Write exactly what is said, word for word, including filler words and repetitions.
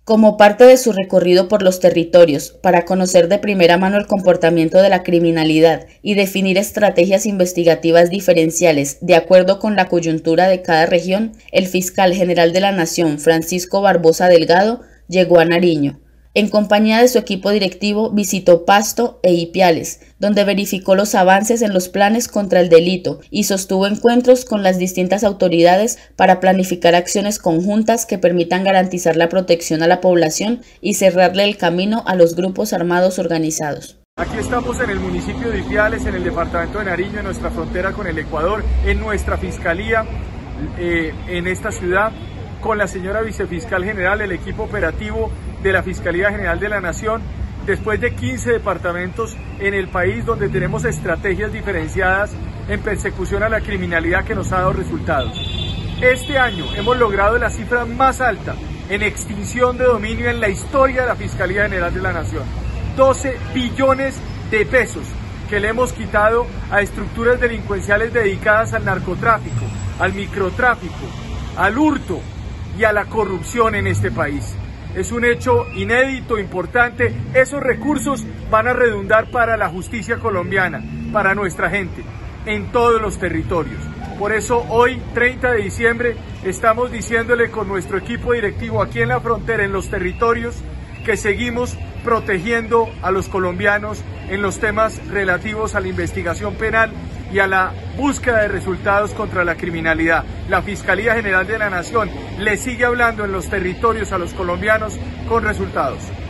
Como parte de su recorrido por los territorios, para conocer de primera mano el comportamiento de la criminalidad y definir estrategias investigativas diferenciales de acuerdo con la coyuntura de cada región, el fiscal general de la Nación, Francisco Barbosa Delgado, llegó a Nariño. En compañía de su equipo directivo visitó Pasto e Ipiales, donde verificó los avances en los planes contra el delito y sostuvo encuentros con las distintas autoridades para planificar acciones conjuntas que permitan garantizar la protección a la población y cerrarle el camino a los grupos armados organizados. Aquí estamos en el municipio de Ipiales, en el departamento de Nariño, en nuestra frontera con el Ecuador, en nuestra fiscalía, eh, en esta ciudad, con la señora vicefiscal general, el equipo operativo de la Fiscalía General de la Nación, después de quince departamentos en el país donde tenemos estrategias diferenciadas en persecución a la criminalidad que nos ha dado resultados. Este año hemos logrado la cifra más alta en extinción de dominio en la historia de la Fiscalía General de la Nación. doce billones de pesos que le hemos quitado a estructuras delincuenciales dedicadas al narcotráfico, al microtráfico, al hurto y a la corrupción en este país. Es un hecho inédito, importante. Esos recursos van a redundar para la justicia colombiana, para nuestra gente, en todos los territorios. Por eso hoy, treinta de diciembre, estamos diciéndole con nuestro equipo directivo aquí en la frontera, en los territorios, que seguimos protegiendo a los colombianos en los temas relativos a la investigación penal y a la búsqueda de resultados contra la criminalidad. La Fiscalía General de la Nación le sigue hablando en los territorios a los colombianos con resultados.